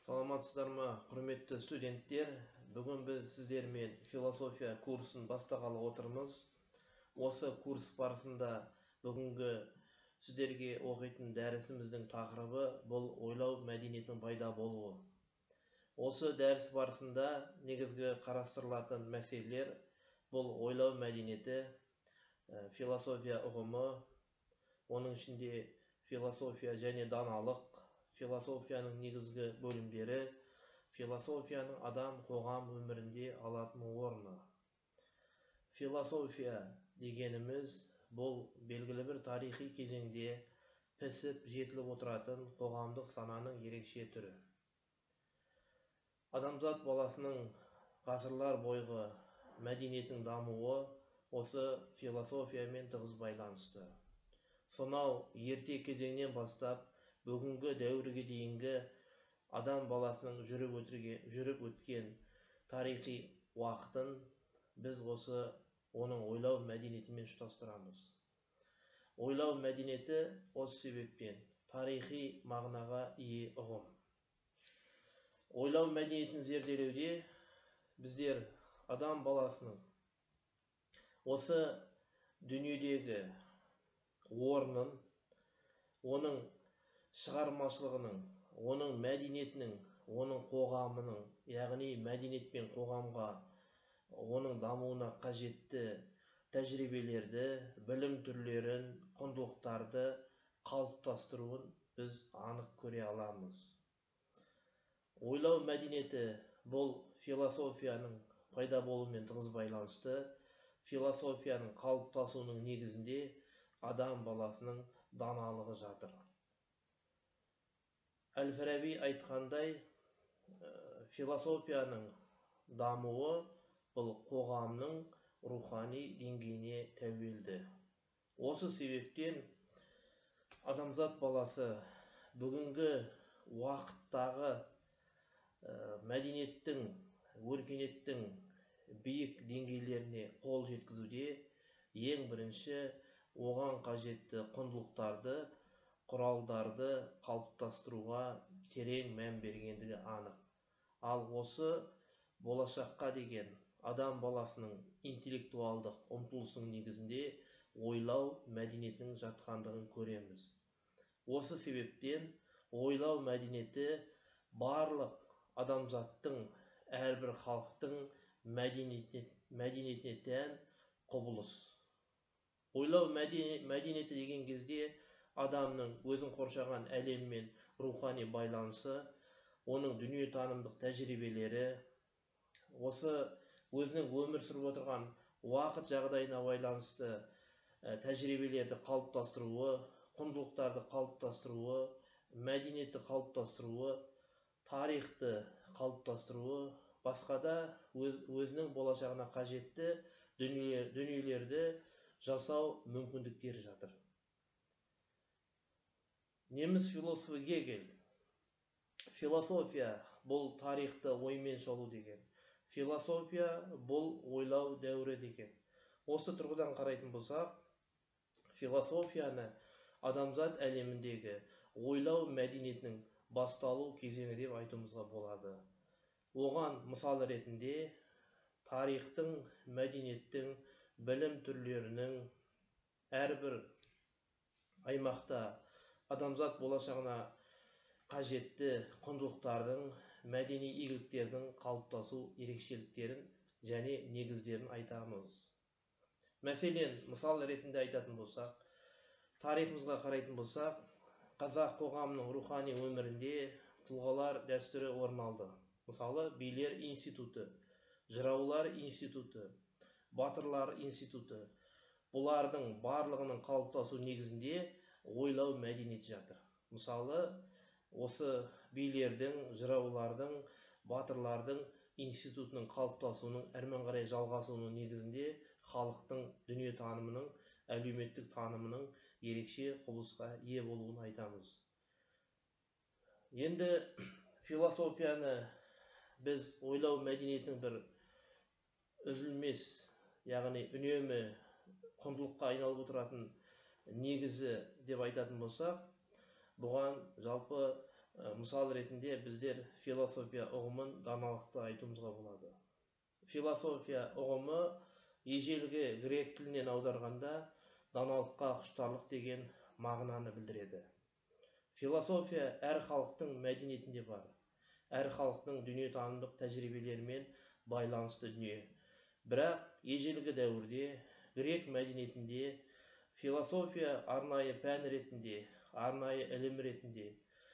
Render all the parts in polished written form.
Саламатсыздар ма, құрметті студенттер? Бүгін біз сіздермен философия курсын бастағалы отырмыз. Осы курс барысында бүгінгі сіздерге оқитын дәрісіміздің тақырыбы бұл ойлау мәдениетінің пайда болуы. Осы дәріс барысында негізгі қарастырылатын мәселелер бұл ойлау мәдениеті, философия ұғымы, оның ішінде философия және даналық, философияның негізгі бөлімдері, философияның адам қоғам өмірінде алатын орны. Философия дегеніміз бұл белгілі бір тарихи кезеңде пісіп жетіліп отыратын қоғамдық сананың ерекше түрі. Адамзат баласының ғасырлар бойғы мәдениетінің дамуы осы философиямен тығыз байланысты. Сонау ерте кезеңнен бастап бүгінгі дәуірге дейінгі адам баласының жүріп өткен тарихи уақытын біз оның ойлау мәдениетімен ұштастырамыз. Ойлау мәдениеті осы себеппен тарихи мағынаға ие ұғым. Ойлау мәдениетін зерделеуде біздер адам баласының осы дүниедегі орнын, оның шығармашылығының, оның мәдениетінің, оның қоғамының, яғни мәдениет пен қоғамға, оның дамуына қажетті тәжірибелерді, білім түрлерін, құндылықтарды қалыптастыруын біз анық көре аламыз. Ойлау мәдениеті бұл философияның пайда болуымен тығыз байланысты. Философияның қалыптасуының негізінде адам баласының даналығы жатыр. Әл-Фараби айтқандай, философияның дамуы бұл қоғамның рухани деңгейіне тәуелді. Осы себептен адамзат баласы бүгінгі уақыттағы мәдениеттің, өркениеттің биік деңгейлеріне қол жеткізуде ең бірінші оған қажетті құндылықтарды, құралдарды қалыптастыруға терең мән бергендігі анық. Ал осы болашаққа деген адам баласының интеллектуалдық ұмтылысының негізінде ойлау мәдениетінің жатқандығын көреміз. Осы себептен ойлау мәдениеті барлық адамзаттың, әрбір халықтың мәдениетіне тән құбылыс. Ойлау мәдениеті деген кезде адамның өзін қоршаған әлеммен рухани байланысы, оның дүниетанымдық тәжірибелері, осы өзінің өмір сүріп отырған уақыт жағдайына байланысты тәжірибелерді қалыптастыруы, құндылықтарды қалыптастыруы, мәдениетті қалыптастыруы, тарихты қалыптастыруы, басқа да өзінің болашағына қажетті дүниелерді жасау мүмкіндіктері жатыр. Неміс философы Гегель философия бұл тарихты оймен шолу деген, философия бұл ойлау дәуірі деген. Осы тұрғыдан қарайтын болсақ, философияны адамзат әлеміндегі ойлау мәдениетінің басталу кезеңі деп айтуымызға болады. Оған мысал ретінде тарихтың, мәдениеттің, білім түрлерінің әрбір аймақта адамзат болашағына қажетті құндылықтардың, мәдени игіліктердің қалыптасу ерекшеліктерін және негіздерін айтамыз. Мәселен, мысал ретінде айтатын болсақ, тарихымызға қарайтын болсақ, қазақ қоғамының рухани өмірінде тұлғалар дәстүрі орын алды. Мысалы, билер институты, жыраулар институты, батырлар институты. Бұлардың барлығының қалыптасу негізінде ойлау мәдениеті жатыр. Мысалы, осы билердің, жыраулардың, батырлардың институтының қалыптасуының әрмен қарай жалғасуының негізінде халықтың дүниетанымының, әлеуметтік танымының ерекше құбылысқа ие болуын айтамыз. Енді философияны біз ойлау мәдениетінің бір үзілмес, яғни үнемі құндылыққа айналып отыратын негізі деп айтатын болсақ, бұған жалпы Мысал ретінде біздер философия ұғымын даналықты айтуымызға болады. Философия ұғымы ежелгі грек тілінен аударғанда даналыққа құштарлық деген мағынаны білдіреді. Философия әр халықтың мәдениетінде бар. Әр халықтың дүниетанымдық тәжірибелерімен байланысты дүние. Бірақ ежелгі дәуірде грек мәдениетінде философия арнайы пән ретінде, арнайы ілім ретінде,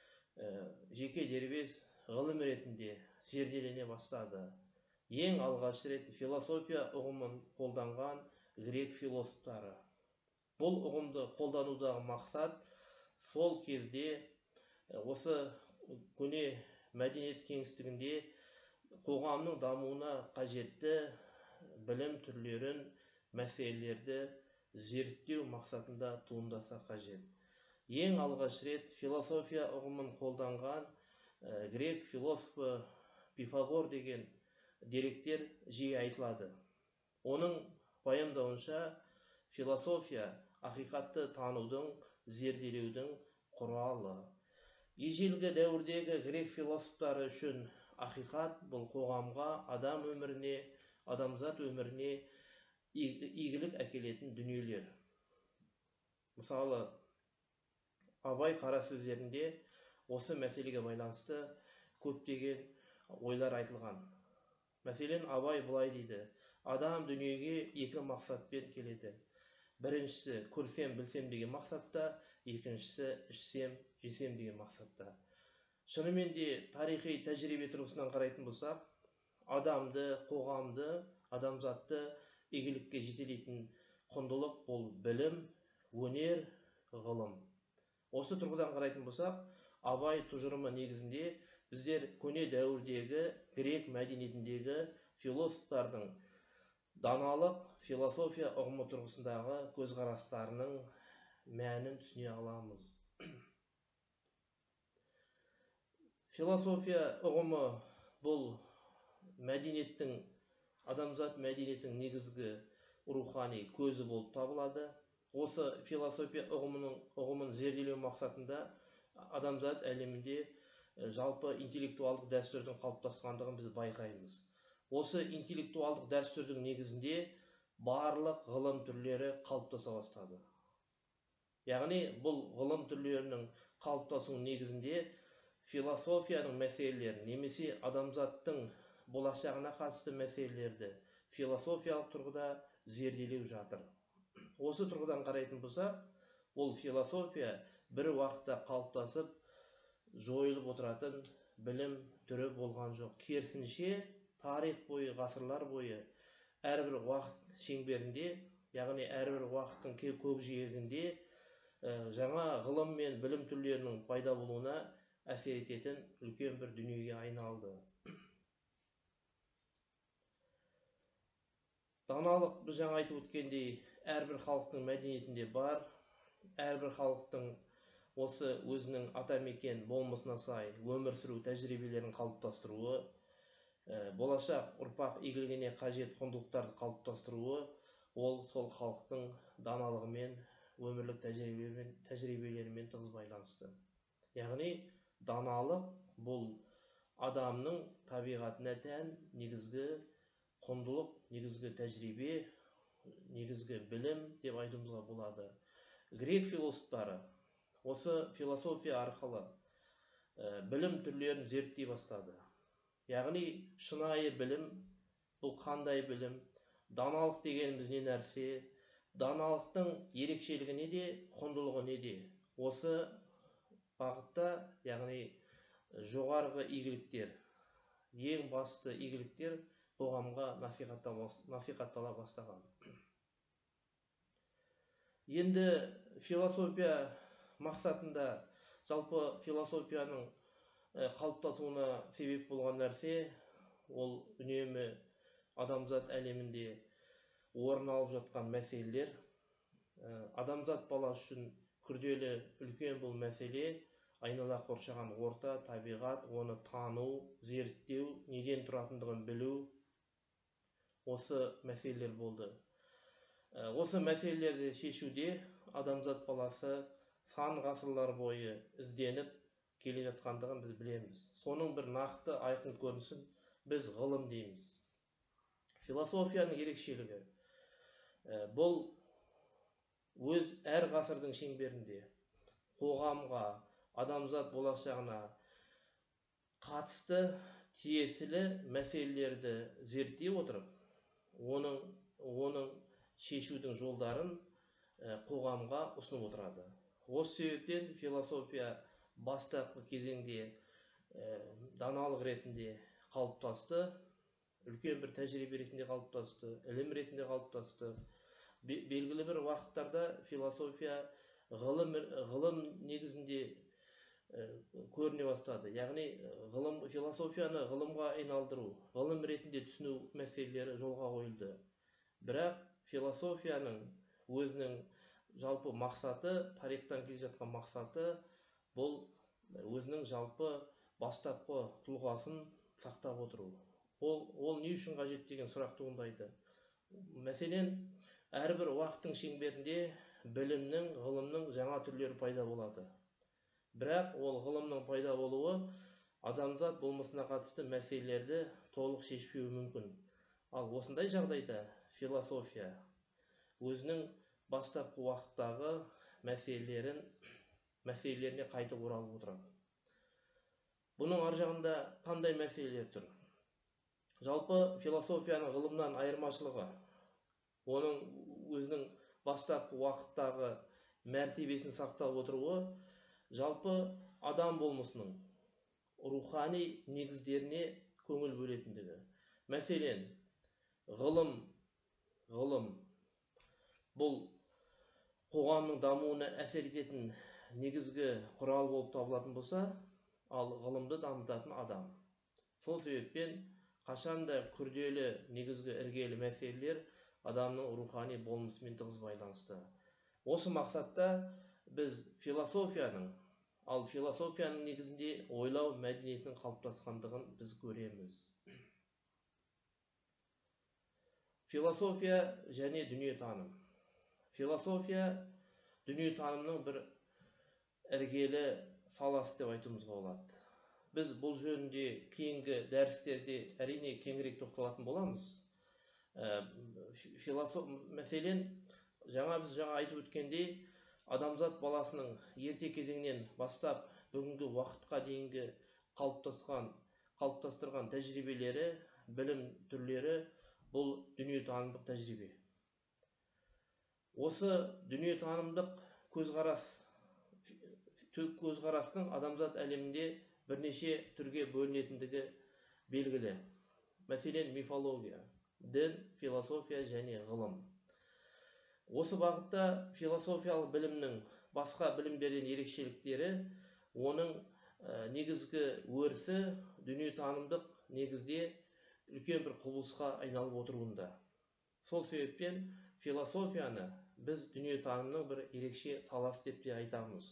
жеке дербес ғылым ретінде зерделене бастады. Ең алғаш рет философия ұғымын қолданған грек философтары. Бұл ұғымды қолданудағы мақсат сол кезде осы көне мәдениет кеңістігінде қоғамның дамуына қажетті білім түрлерін, мәселелерді зерттеу мақсатында туындаса қажет. Ең алғаш рет философия ұғымын қолданған грек философы Пифагор деген деректер жиі айтылады. Оның баяндауынша философия ақиқатты танудың, зерделеудің құралы. Ежелгі дәуірдегі грек философтары үшін ақиқат бұл қоғамға, адам өміріне, адамзат өміріне игілік әкелетін дүниелер. Мысалы, Абай қара сөздерінде осы мәселеге байланысты көптеген ойлар айтылған. Мәселен, Абай былай дейді: адам дүниеге екі мақсатпен келеді. Біріншісі көрсем, білсем деген мақсатта, екіншісі ішсем, жесем деген мақсатта. Шынымен де тарихи тәжірибе тұрғысынан қарайтын болсақ, адамды, қоғамды, адамзатты игілікке жетелейтін құндылық бұл білім, өнер, ғылым. Осы тұрғыдан қарайтын болсақ, Абай тұжырымы негізінде біздер көне дәуірдегі грек мәдениетіндегі философтардың даналық философия ұғымы тұрғысындағы көзқарастарының мәнін түсіне аламыз. Философия ұғымы бұл мәдениеттің, адамзат мәдениеттің негізгі рухани көзі болып табылады. Осы философия ұғымын зерделеу мақсатында адамзат әлемінде жалпы интеллектуалдық дәстүрдің қалыптасқандығын біз байқаймыз. Осы интеллектуалдық дәстүрдің негізінде барлық ғылым түрлері қалыптаса бастады. Яғни бұл ғылым түрлерінің қалыптасуының негізінде философияның мәселелерін, немесе адамзаттың болашағына қатысты мәселелерді философиялық тұрғыда зерделеу жатыр. Осы тұрғыдан қарайтын болсақ, ол философия бір уақытта қалыптасып, жойылып отыратын білім түрі болған жоқ. Керісінше, тарих бойы, ғасырлар бойы әрбір уақыт шеңберінде, яғни әрбір уақыттың көкжиегінде жаңа ғылым мен білім түрлерінің пайда болуына әсер ететін үлкен бір дүниеге айналды. Даналық, біз жаңа айтып өткендей, әрбір халықтың мәдениетінде бар. Әрбір халықтың осы өзінің атамекен болмысына сай өмір сүру тәжірибелерін қалыптастыруы, болашақ ұрпақ игілігіне қажет құндылықтарды қалыптастыруы, ол сол халықтың даналығымен, өмірлік тәжірибелерімен тығыз байланысты. Яғни, даналық бұл адамның табиғатына тән негізгі құндылық, негізгі тәжірибе, негізгі білім деп айтуымызға болады. Грек философтары осы философия арқылы білім түрлерін зерттей бастады. Яғни, шынайы білім бұл қандай білім, даналық дегеніміз не нәрсе, даналықтың ерекшелігі неде, құндылығы неде. Осы бағытта, яғни жоғарғы игіліктер, ең басты игіліктер қоғамға насихаттала бастаған. Енді философия мақсатында, жалпы философияның қалыптасуына себеп болған нәрсе, ол үнемі адамзат әлемінде орын алып жатқан мәселелер. Адамзат баласы үшін күрделі, үлкен бұл мәселе, айнала қоршаған орта, табиғат, оны тану, зерттеу, неден тұратындығын білу, осы мәселелер болды. Осы мәселелерді шешуде адамзат баласы сан ғасырлар бойы ізденіп келе жатқандығын біз білеміз. Соның бір нақты айқын көрінісін біз ғылым дейміз. Философияның ерекшелігі бұл өз әр ғасырдың шеңберінде қоғамға, адамзат болашағына қатысты тиесілі мәселелерді зерттей отырып, оның шешудің жолдарын қоғамға ұсынып отырады. Осы себептен философия бастапқы кезеңде даналық ретінде қалыптасты, үлкен бір тәжірибе ретінде қалыптасты, ілім ретінде қалыптасты. Белгілі бір уақыттарда философия ғылым негізінде көріне бастады. Яғни философияны ғылымға айналдыру, ғылым ретінде түсіну мәселелері жолға қойылды. Бірақ философияның өзінің жалпы мақсаты, тарихтан келе жатқан мақсаты, бұл өзінің жалпы бастапқы тұлғасын сақтап отыру. Ол не үшін қажет деген сұрақ туындайды. Мәселен, әрбір уақыттың шеңберінде білімнің, ғылымның жаңа түрлері пайда болады. Бірақ ол ғылымның пайда болуы адамзат болмысына қатысты мәселелерді толық шешпеуі мүмкін. Ал осындай жағдайда философия өзінің бастапқы уақыттағы мәселелеріне қайтып оралып отырады. Бұның ар жағында қандай мәселелер тұр? Жалпы философияның ғылымнан айырмашылығы, оның өзінің бастапқы уақыттағы мәртебесін сақтап отыруы, жалпы адам болмысының рухани негіздеріне көңіл бөлетіндігі. Мәселен, ғылым бұл қоғамның дамуына әсер ететін негізгі құрал болып табылатын болса, ал ғылымды дамытатын адам. Сол себеппен қашанда күрделі, негізгі іргелі мәселелер адамның рухани болмысымен тығыз байланысты. Осы мақсатта біз философияның негізінде ойлау мәдениетінің қалыптасқандығын біз көреміз. Философия және дүниетаным. Философия дүниетанымның бір іргелі саласы деп айтуымызға болады. Біз бұл жөнінде кейінгі дәрістерде әрине кеңірек тоқталатын боламыз. Мәселен, біз жаңа айтып өткендей, адамзат баласының ерте кезеңнен бастап бүгінгі уақытқа дейінгі қалыптастырған тәжірибелері, білім түрлері бұл дүниетанымдық тәжірибе. Осы дүниетанымдық көзқарастың адамзат әлемінде бірнеше түрге бөлінетіндігі белгілі. Мәселен, мифология, дін, философия және ғылым. Осы бағытта философиялық білімнің басқа білімдерден ерекшеліктері, оның негізгі өрісі дүниетанымдық негізде үлкен бір құбылысқа айналып отыруында. Сол себептен философияны біз дүниетанымның бір ерекше талас деп те айтамыз.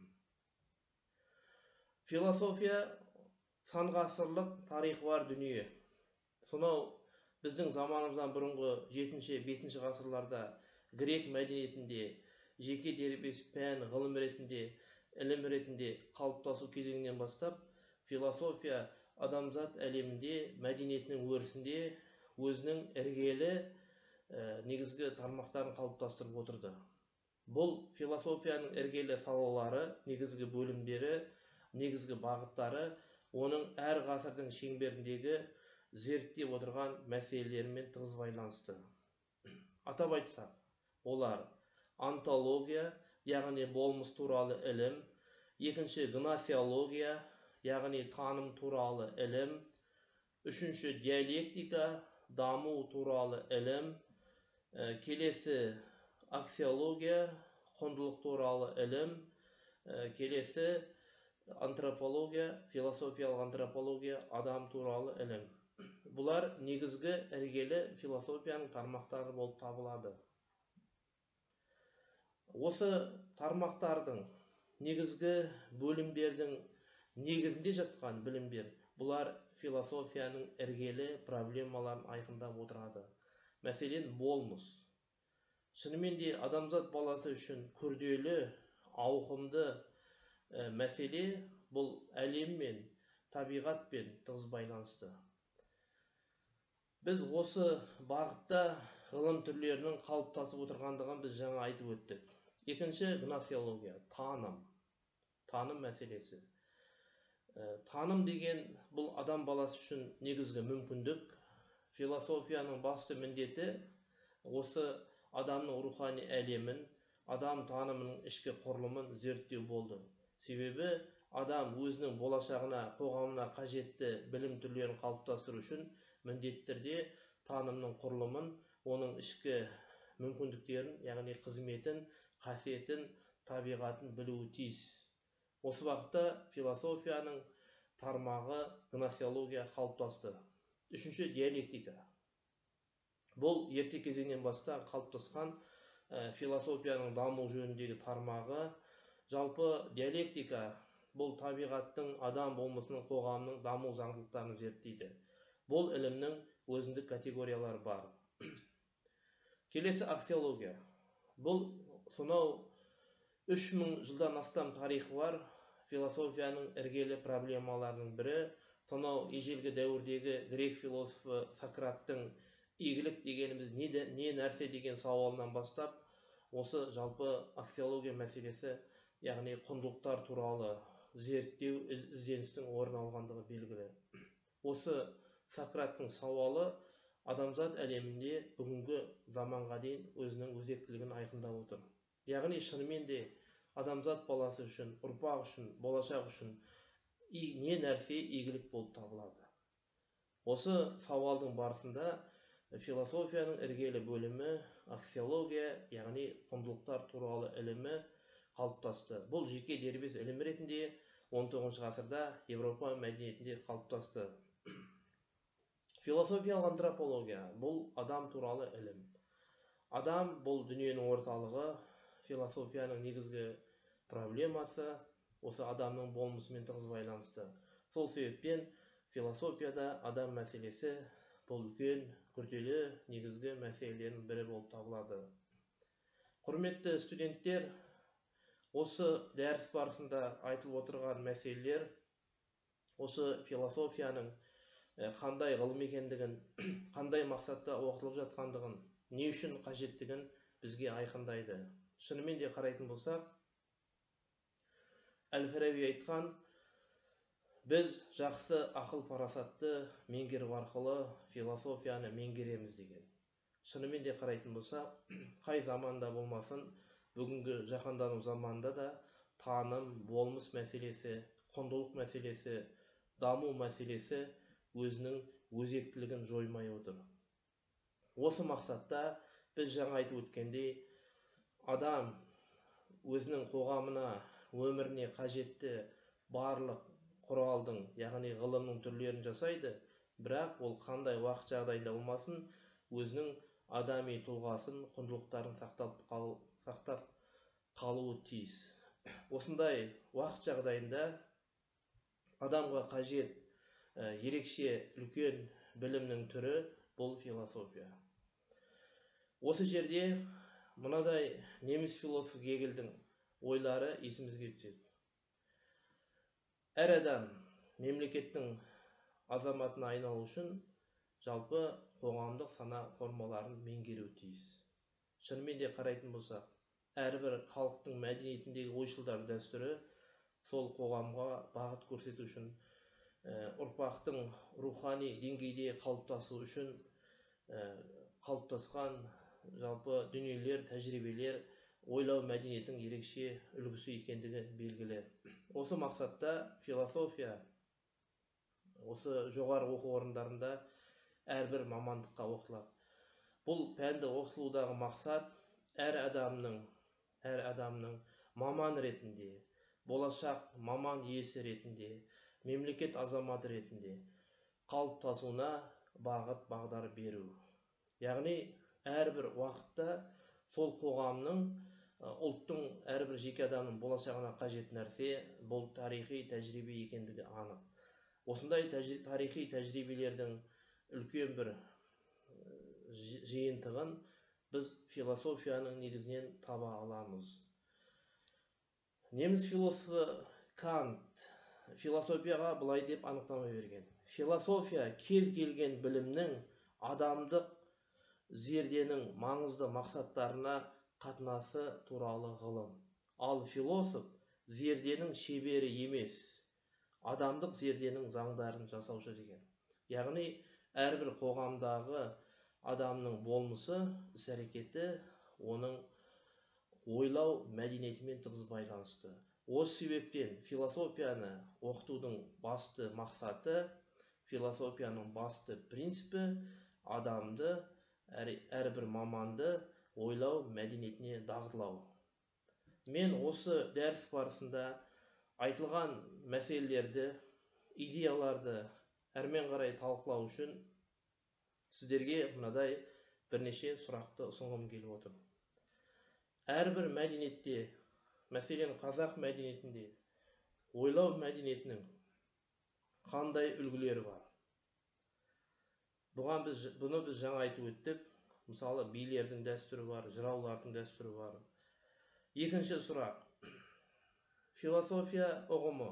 Философия сан ғасырлық тарихы бар дүние. Сонау біздің заманымыздан бұрынғы 7-5 ғасырларда грек мәдениетінде жеке дербес пән, ғылым ретінде, ілім ретінде қалыптасу кезеңінен бастап, философия адамзат әлемінде, мәдениетінің өрісінде өзінің іргелі негізгі тармақтарын қалыптастырып отырды. Бұл философияның іргелі салалары, негізгі бөлімдері, негізгі бағыттары, оның әр ғасырдың шеңберіндегі зерттеп отырған мәселелерімен тығыз байланысты. Атап айтсақ, олар онтология, яғни болмыс туралы ілім, екінші гносеология, яғни таным туралы ілім, үшінші диалектика, даму туралы ілім, келесі аксиология, құндылық туралы ілім, келесі антропология, философиялық антропология, адам туралы ілім. Бұлар негізгі іргелі философияның тармақтары болып табылады. Осы тармақтардың негізгі бөлімдердің негізінде жатқан білімдер, бұлар философияның іргелі проблемаларын айқындап отырады. Мәселен, болмыс. Шынымен де адамзат баласы үшін күрделі, ауқымды мәселе бұл әлеммен, табиғатпен тығыз байланысты. Біз осы бағытта ғылым түрлерінің қалыптасып отырғандығын біз жаңа айтып өттік. Екінші, гносеология, таным мәселесі. Таным деген бұл адам баласы үшін негізгі мүмкіндік. Философияның басты міндеті осы адамның рухани әлемін, адам танымының ішкі құрылымын зерттеу болды. Себебі адам өзінің болашағына, қоғамына қажетті білім түрлерін қалыптастыру үшін міндетті түрде танымның құрылымын, оның ішкі мүмкіндіктерін, яғни қызметін, қасиетін, табиғатын білуі тиіс. Осы уақытта философияның тармағы гносеология қалыптасты. Үшінші, диалектика. Бұл ерте кезеңнен бастап қалыптасқан философияның даму жөніндегі тармағы. Жалпы диалектика бұл табиғаттың, адам болмысының, қоғамның даму заңдылықтарын зерттейді. Бұл ілімнің өзіндік категориялары бар. Келесі, аксиология. Бұл сонау 3000 жылдан астам тарихы бар философияның іргелі проблемаларының бірі. Сонау ежелгі дәуірдегі грек философы Сократтың игілік дегеніміз не нәрсе деген сауалынан бастап, осы жалпы аксиология мәселесі, яғни құндылықтар туралы зерттеу, ізденістің орын алғандығы белгілі. Осы Сократтың сауалы адамзат әлемінде бүгінгі заманға дейін өзінің өзектілігін айқындап отыр. Яғни шынымен де адамзат баласы үшін, ұрпақ үшін, болашақ үшін не нәрсе игілік болып табылады. Осы сауалдың барысында философияның іргелі бөлімі аксиология, яғни құндылықтар туралы ілімі қалыптасты. Бұл жеке дербес ілім ретінде 19 ғасырда Европа мәдениетінде қалыптасты. Философиялық антропология бұл адам туралы ілім. Адам бұл дүниенің орталығы, философияның негізгі проблемасы осы адамның болмысымен тығыз байланысты. Сол себептен философияда адам мәселесі бұл үлкен, күрделі, негізгі мәселелердің бірі болып табылады. Құрметті студенттер, осы дәріс барысында айтылып отырған мәселелер осы философияның қандай ғылым екендігін, қандай мақсатта оқытылып жатқандығын, не үшін қажеттігін бізге айқындайды. Шынымен де қарайтын болсақ, Әл-Фараби айтқан, біз жақсы ақыл парасатты меңгеру арқылы философияны меңгереміз деген. Шынымен де қарайтын болсақ, қай заманда болмасын, бүгінгі жаһандану заманында да таным, болмыс мәселесі, құндылық мәселесі, даму мәселесі өзінің өзектілігін жоймай отыр. Осы мақсатта біз жаңа айтып өткендей, адам өзінің қоғамына, өміріне қажетті барлық құралдың, яғни ғылымның түрлерін жасайды, бірақ ол қандай уақыт жағдайында болмасын, өзінің адами тұлғасын, құндылықтарын сақтап қалуы тиіс. Осындай уақыт жағдайында адамға қажет ерекше үлкен білімнің түрі бұл философия. Осы жерде мынадай неміс философы Гегельдің ойлары есімізге түседі. Әр адам мемлекеттің азаматына айналу үшін жалпы қоғамдық сана формаларын меңгеру тиіс. Шынымен де қарайтын болсақ, әрбір халықтың мәдениетіндегі ойшылдар дәстүрі сол қоғамға бағыт көрсету үшін, ұрпақтың рухани деңгейде қалыптасу үшін қалыптасқан жалпы дүниелер, тәжірибелер, ойлау мәдениетінің ерекше үлгісі екендігі белгілі. Осы мақсатта философия осы жоғары оқу орындарында әрбір мамандыққа оқытылады. Бұл пәнді оқытылудағы мақсат әр адамның маман ретінде, болашақ маман иесі ретінде, мемлекет азаматы ретінде қалыптасуына бағыт бағдар беру. Яғни әрбір уақытта сол қоғамның, ұлттың, әрбір жеке адамның болашағына қажет нәрсе бұл тарихи тәжірибе екендігі анық. Осындай тарихи тәжірибелердің үлкен бір жиынтығын біз философияның негізінен таба аламыз. Неміс философы Кант философияға былай деп анықтама берген. Философия кез келген білімнің адамдық зерденің маңызды мақсаттарына қатынасы туралы ғылым. Ал философ зерденің шебері емес, адамдық зерденің заңдарын жасаушы деген. Яғни әрбір қоғамдағы адамның болмысы, іс-әрекеті оның ойлау мәдениетімен тығыз байланысты. Осы себептен философияны оқытудың басты мақсаты, философияның басты принципі адамды, әрбір маманды ойлау мәдениетіне дағдылау. Мен осы дәріс барысында айтылған мәселелерді, идеяларды әрмен қарай талқылау үшін сіздерге мынадай бірнеше сұрақты ұсынғым келіп отыр. Әрбір мәдениетте, мәселен қазақ мәдениетінде ойлау мәдениетінің қандай үлгілері бар? Бұны біз жаңа айтып өттік. Мысалы, билердің дәстүрі бар, жыраулардың дәстүрі бар. Екінші сұрақ. Философия ұғымы.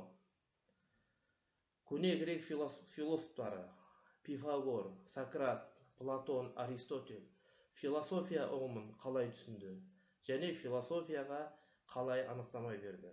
Көне грек философтары Пифагор, Сократ, Платон, Аристотель философия ұғымын қалай түсінді және философияға қалай анықтама берді?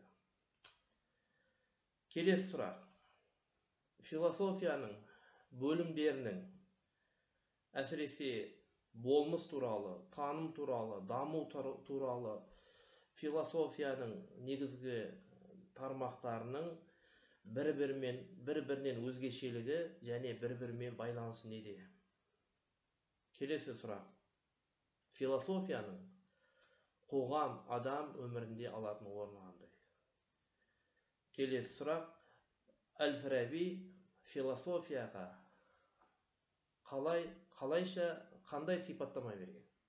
Келесі сұрақ. Философияның бөлімдерінің, әсіресе болмыс туралы, таным туралы, даму туралы философияның негізгі тармақтарының бір-бірінен өзгешелігі және бір-бірімен байланысы неде? Келесі сұрақ. Философияның қоғам, адам өмірінде алатын орны қандай? Келесі сұрақ. Әл-Фараби философияға қандай сипаттама берген?